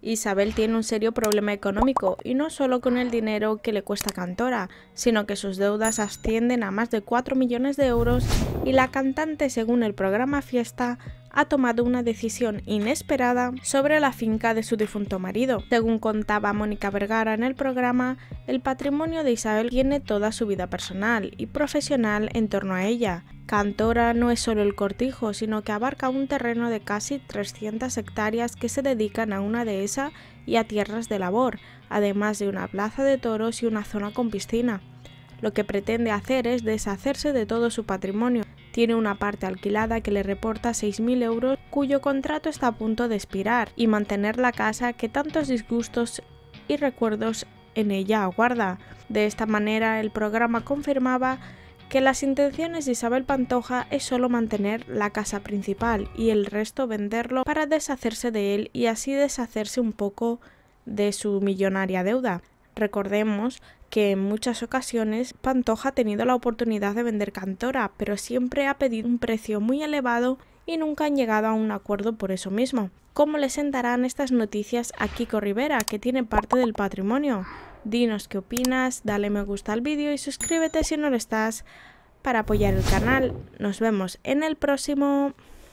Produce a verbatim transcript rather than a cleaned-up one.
Isabel tiene un serio problema económico, y no solo con el dinero que le cuesta Cantora, sino que sus deudas ascienden a más de cuatro millones de euros y la cantante, según el programa Fiesta, ha tomado una decisión inesperada sobre la finca de su difunto marido. Según contaba Mónica Vergara en el programa, el patrimonio de Isabel tiene toda su vida personal y profesional en torno a ella. Cantora no es solo el cortijo, sino que abarca un terreno de casi trescientas hectáreas que se dedican a una dehesa y a tierras de labor, además de una plaza de toros y una zona con piscina. Lo que pretende hacer es deshacerse de todo su patrimonio. Tiene una parte alquilada que le reporta seis mil euros, cuyo contrato está a punto de expirar, y mantener la casa que tantos disgustos y recuerdos en ella aguarda. De esta manera, el programa confirmaba que las intenciones de Isabel Pantoja es solo mantener la casa principal y el resto venderlo para deshacerse de él y así deshacerse un poco de su millonaria deuda. Recordemos que en muchas ocasiones Pantoja ha tenido la oportunidad de vender Cantora, pero siempre ha pedido un precio muy elevado y nunca han llegado a un acuerdo por eso mismo. ¿Cómo le sentarán estas noticias a Kiko Rivera, que tiene parte del patrimonio? Dinos qué opinas, dale me gusta al vídeo y suscríbete si no lo estás para apoyar el canal. Nos vemos en el próximo.